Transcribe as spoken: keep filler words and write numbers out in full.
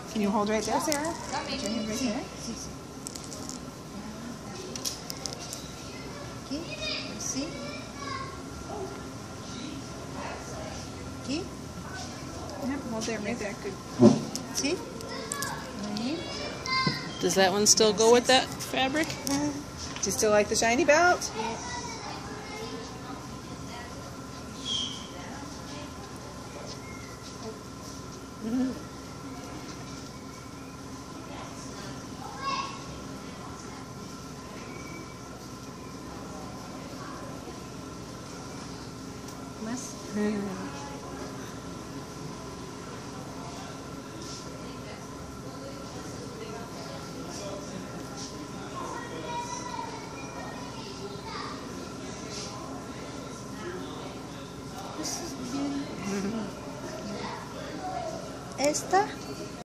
Can you hold right there, Sarah? Put your hand right Sí, there. sí, sí. Aquí, así. Aquí. Yep, hold that right there. Good. ¿Sí? Ahí. Does that one still go with that fabric? Do you still like the shiny belt? Mm-hmm. Más. Eso es bien. Esta